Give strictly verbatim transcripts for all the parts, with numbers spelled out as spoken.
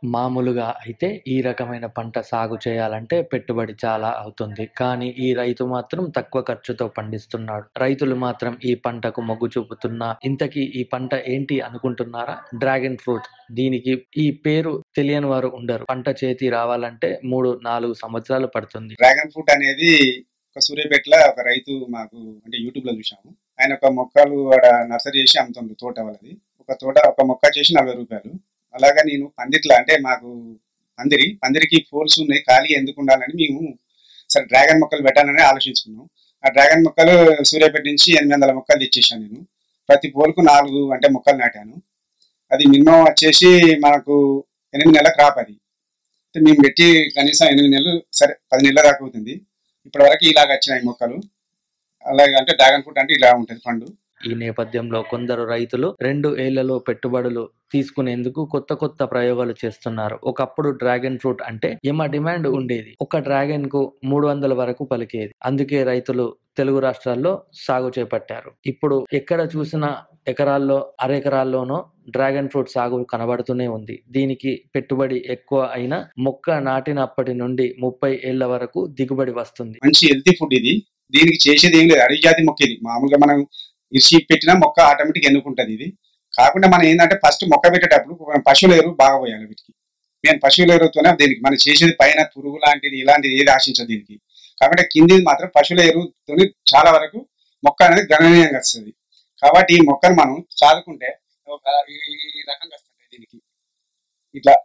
మామూలుగా అయితే ఈ రకమైన పంట సాగు చేయాలంటే పెట్టుబడి చాలా అవుతుంది. కానీ ఈ రైతు మాత్రం తక్కువ ఖర్చుతో పండిస్తున్నాడు. రైతులు మాత్రం ఈ పంటకు మొగ్గు చూపుతున్నా ఇంతకీ ఈ పంట ఏంటి అనుకుంటున్నారా? Dragon fruit. దీనికి ఈ పేరు తెలియని వారు ఉండరు. పంట చేతి రావాలంటే మూడు నాలుగు సంవత్సరాలు పడుతుంది. డ్రాగన్ ఫ్రూట్ అనేది ఒక సూర్యాపేటలో ఒక రైతు మాకు అంటే యూట్యూబ్ లో చూసాము. ఆయన ఒక మొక్కలు ఆడ నర్సరీ చేసి అమ్ముతుండ్రు తోట వాళ్ళది. ఒక తోట ఒక మొక్క చేసి నలభై రూపాయలు. అలాగా నేను పందిట్లా అంటే మాకు పందిరి పందిరికి పోల్స్ ఉన్నాయి, ఖాళీ ఎందుకు ఉండాలని మేము సరే డ్రాగన్ మొక్కలు పెట్టాలని ఆలోచించుకున్నాం. ఆ డ్రాగన్ మొక్కలు సూర్యాపేట నుంచి ఎనిమిది వందల మొక్కలు తెచ్చేసాను నేను. ప్రతి పోల్కు నాలుగు అంటే మొక్కలు నాటాను. అది మినిమం వచ్చేసి మనకు ఎనిమిది నెలల క్రాప్. అది మేము పెట్టి కనీసం ఎనిమిది నెలలు సరే పది నెలల దాకా అవుతుంది. ఇప్పటి వరకు ఇలాగ వచ్చినాయి మొక్కలు. అలాగే అంటే డ్రాగన్ ఫ్రూట్ అంటే ఇలా ఉంటుంది పండు. ఈ నేపథ్యంలో కొందరు రైతులు రెండు ఏళ్లలో పెట్టుబడులు తీసుకునేందుకు కొత్త కొత్త ప్రయోగాలు చేస్తున్నారు. ఒకప్పుడు డ్రాగన్ ఫ్రూట్ అంటే యమ డిమాండ్ ఉండేది. ఒక డ్రాగన్ కు మూడు వందల వరకు పలికేది. అందుకే రైతులు తెలుగు రాష్ట్రాల్లో సాగు చేపట్టారు. ఇప్పుడు ఎక్కడ చూసినా ఎకరాల్లో అరెకరాల్లోనో డ్రాగన్ ఫ్రూట్ సాగు కనబడుతూనే ఉంది. దీనికి పెట్టుబడి ఎక్కువ అయినా మొక్క నాటినప్పటి నుండి ముప్పై ఏళ్ల వరకు దిగుబడి వస్తుంది. మంచి హెల్తీ ఫుడ్ ఇది. దీనికి చేసేది ఏం లేదు, అడవి జాతి మొక్క ఇది. మామూలుగా మనం ఇరిచి పెట్టినా మొక్క ఆటోమేటిక్ ఎన్నుకుంటది. ఇది కాకుండా మనం ఏంటంటే ఫస్ట్ మొక్క పెట్టేటప్పుడు పశువుల ఎరువు బాగా పోయాలి వీటికి. నేను పశువుల ఎరువుతోనే దీనికి మనం చేసేది పైన పురుగు లాంటిది ఇలాంటిది ఏది ఆశించదు దీనికి. కాబట్టి కింది మాత్రం పశువుల ఎరువుతో చాలా వరకు మొక్క అనేది గణనీయంగా వస్తుంది. కాబట్టి ఈ మొక్కను మనం సాదుకుంటే ఒక ఈ రకంగా వస్తుంటాయి. దీనికి ఇట్లా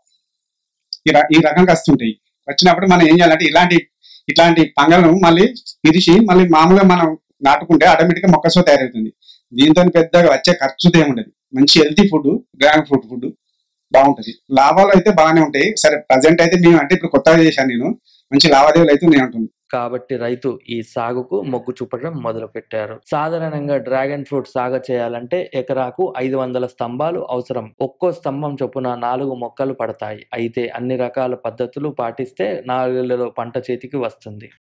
ఈ రకంగా వస్తుంటాయి. వచ్చినప్పుడు మనం ఏం చేయాలంటే ఇలాంటి ఇట్లాంటి పంగలను మళ్ళీ ఇరిచి మళ్ళీ మామూలుగా మనం నాటుకుంటే ఆటోమేటిక్ గా మొక్క సో తయారవుతుంది. దీంతో పెద్దగా వచ్చే ఖర్చుతో ఏముండదు. మంచి healthy food dragon fruit food బాగుంటది. లాభాలు అయితే బాగానే ఉంటాయి. సరే ప్రజెంట్ అయితే మేము అంటే ఇప్పుడు కొత్తగా చేశాను నేను, మంచి లావాదేవీలు అయితే నేను అంటుంది. కాబట్టి రైతు ఈ సాగుకు మొగ్గు చూపడం మొదలు పెట్టారు. సాధారణంగా డ్రాగన్ ఫ్రూట్ సాగు చేయాలంటే ఎకరాకు ఐదు వందల స్తంభాలు అవసరం. ఒక్కో స్తంభం చొప్పున నాలుగు మొక్కలు పడతాయి. అయితే అన్ని రకాల పద్ధతులు పాటిస్తే నాలుగేళ్లలో పంట చేతికి వస్తుంది.